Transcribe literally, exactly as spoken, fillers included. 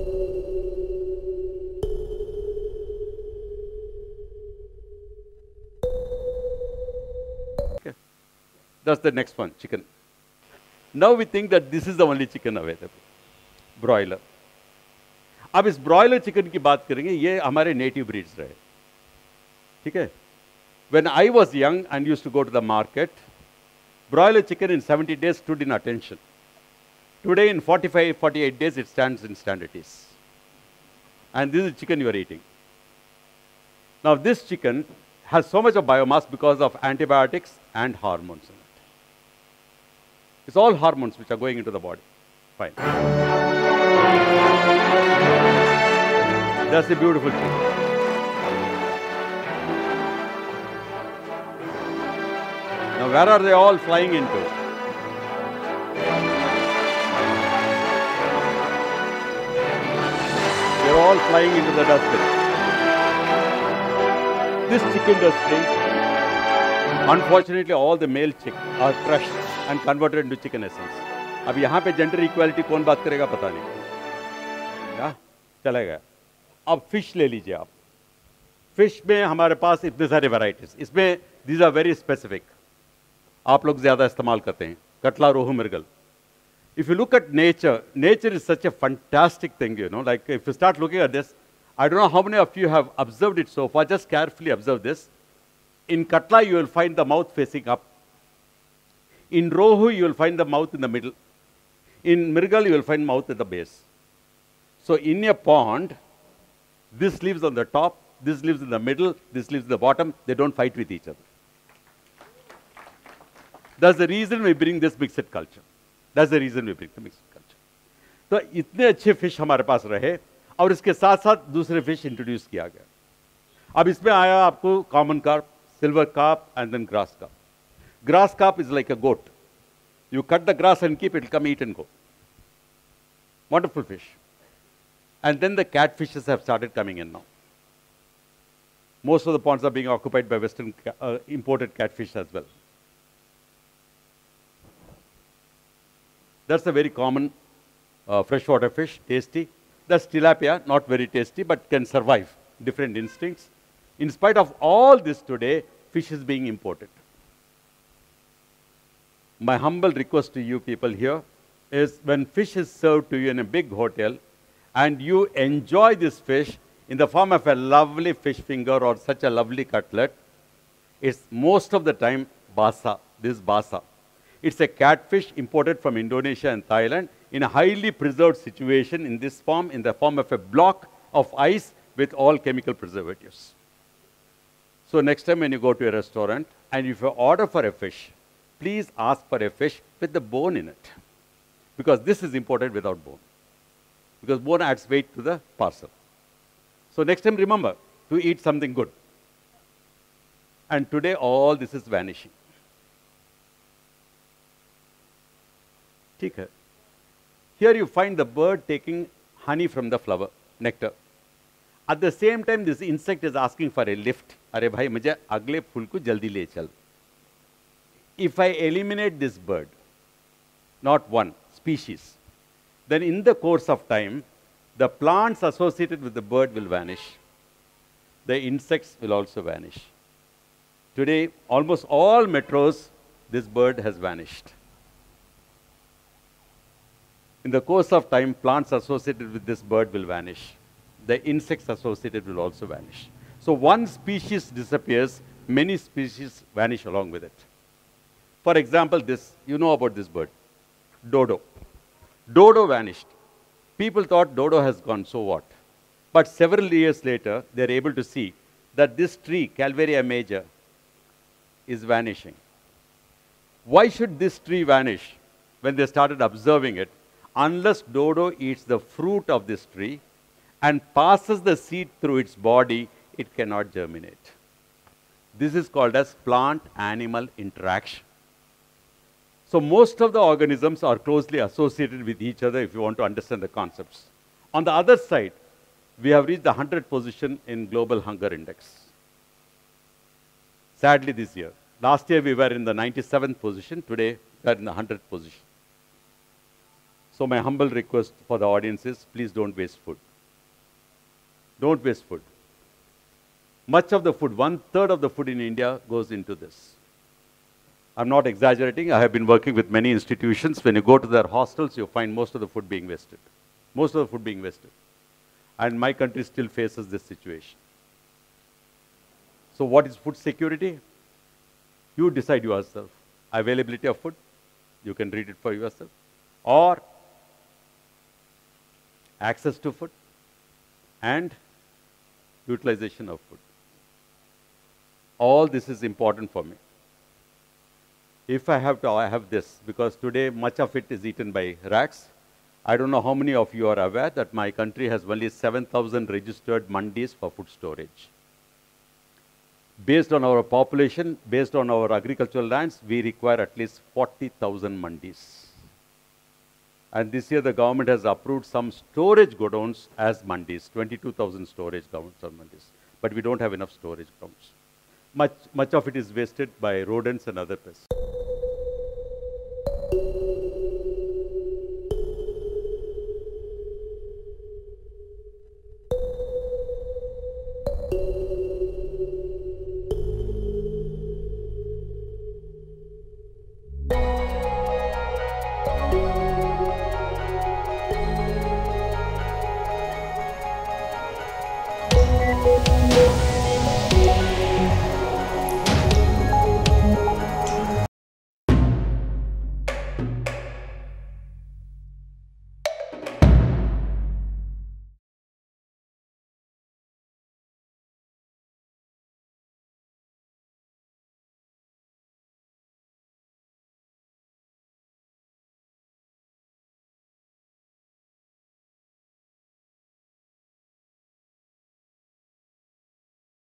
Okay. That's the next one, chicken. Now we think that this is the only chicken available, broiler. अब इस broiler chicken की बात करेंगे, ये हमारे नेटिव ब्रीड्स रहे, ठीक है? When I was young and used to go to the market, broiler chicken in seventy days stood in attention. Today in forty-five, forty-eight days it stands in standardities. And this is chicken you are eating. Now this chicken has so much of biomass because of antibiotics and hormones in it. It's all hormones which are going into the body. Fine. That's a beautiful chicken. Now where are they all flying into? They're all flying into the dustbin. This chicken industry, unfortunately all the male chicks are crushed and converted into chicken essence. अब यहाँ पे gender equality कौन बात करेगा पता नहीं, या चला गया. अब फिश ले लीजिए आप. फिश में हमारे पास इतने सारे वैरायटीज, इसमें these are very specific. आप लोग ज्यादा इस्तेमाल करते हैं, कटला, रोहू, मृगल. If you look at nature, nature is such a fantastic thing, you know, like if you start looking at this, I don't know how many of you have observed it so far, just carefully observe this. In Katla, you will find the mouth facing up. In Rohu, you will find the mouth in the middle. In Mrigal, you will find mouth at the base. So in a pond, this lives on the top, this lives in the middle, this lives in the bottom. They don't fight with each other. That's the reason we bring this mixed culture. That's the reason we bring the mixed culture. तो इतने अच्छे fish हमारे पास रहे और इसके साथ साथ दूसरे फिश इंट्रोड्यूस किया गया. अब इसमें आया आपको common carp, silver carp and then grass carp. Grass carp is like a goat. You cut the grass and keep it, it'll come eat and go. Wonderful fish. And then the catfishes have started coming in now. Most of the ponds are being occupied by Western uh, imported catfish as well. That's a very common uh, freshwater fish, tasty. That's tilapia, not very tasty, but can survive different instincts. In spite of all this today, fish is being imported. My humble request to you people here is when fish is served to you in a big hotel and you enjoy this fish in the form of a lovely fish finger or such a lovely cutlet, it's most of the time basa, this basa. It's a catfish imported from Indonesia and Thailand in a highly preserved situation in this form, in the form of a block of ice with all chemical preservatives. So next time when you go to a restaurant and if you order for a fish, please ask for a fish with the bone in it. Because this is imported without bone. Because bone adds weight to the parcel. So next time remember to eat something good. And today all this is vanishing. ठीक है. Here you find the bird taking honey from the flower, nectar. At the same time this insect is asking for a lift. अरे भाई मुझे अगले फूल को जल्दी ले चल. If I eliminate this bird, not one, species, then in the course of time, the plants associated with the bird will vanish. The insects will also vanish. Today, almost all metros, this bird has vanished. In the course of time, plants associated with this bird will vanish. The insects associated will also vanish. So one species disappears, many species vanish along with it. For example, this, you know about this bird, dodo. Dodo vanished. People thought dodo has gone, so what? But several years later, they're able to see that this tree, Calvaria major, is vanishing. Why should this tree vanish when they started observing it? Unless dodo eats the fruit of this tree and passes the seed through its body, it cannot germinate. This is called as plant-animal interaction. So most of the organisms are closely associated with each other if you want to understand the concepts. On the other side, we have reached the hundredth position in global hunger index. Sadly this year. Last year we were in the ninety-seventh position, today we are in the hundredth position. So my humble request for the audience is, please don't waste food. Don't waste food. Much of the food, one third of the food in India goes into this. I'm not exaggerating. I have been working with many institutions. When you go to their hostels, you find most of the food being wasted. Most of the food being wasted. And my country still faces this situation. So what is food security? You decide yourself. Availability of food, you can read it for yourself. Or access to food and utilization of food. All this is important for me. If I have to, I have this, because today much of it is eaten by rats. I don't know how many of you are aware that my country has only seven thousand registered mandis for food storage. Based on our population, based on our agricultural lands, we require at least forty thousand mandis. And this year the government has approved some storage godowns as mandis, twenty-two thousand storage godowns are mandis. But we don't have enough storage grounds. Much, much of it is wasted by rodents and other pests.